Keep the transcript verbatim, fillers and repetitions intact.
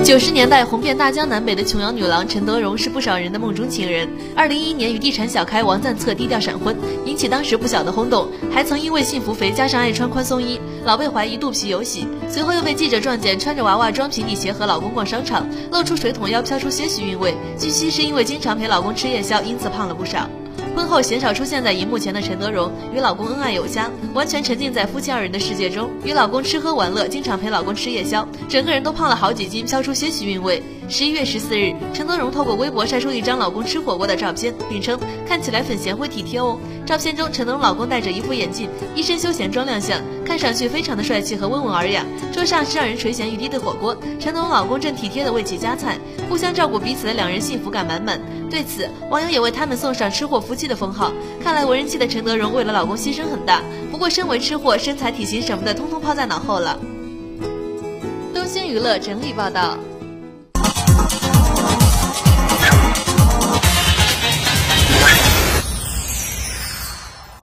九十年代红遍大江南北的琼瑶女郎陈德容是不少人的梦中情人。二零一一年与地产小开王赞策低调闪婚，引起当时不小的轰动，还曾因为幸福肥加上爱穿宽松衣，老被怀疑肚皮有喜。随后又被记者撞见穿着娃娃装平底鞋和老公逛商场，露出水桶腰，飘出些许韵味。据悉是因为经常陪老公吃夜宵，因此胖了不少。婚后鲜少出现在荧幕前的陈德容，与老公恩爱有加，完全沉浸在夫妻二人的世界中，与老公吃喝玩乐，经常陪老公吃夜宵，整个人都胖了好几斤，飘出些许韵味。十一月十四日，陈德容透过微博晒出一张老公吃火锅的照片，并称看起来很贤惠体贴哦。照片中，陈德容老公戴着一副眼镜，一身休闲装亮相，看上去非常的帅气和温文尔雅。桌上是让人垂涎欲滴的火锅，陈德容老公正体贴地为其夹菜，互相照顾彼此的两人幸福感满满。对此，网友也为他们送上吃货夫妻的封号。看来为人妻的陈德容为了老公牺牲很大，不过身为吃货，身材体型什么的通通抛在脑后了。东星娱乐整理报道。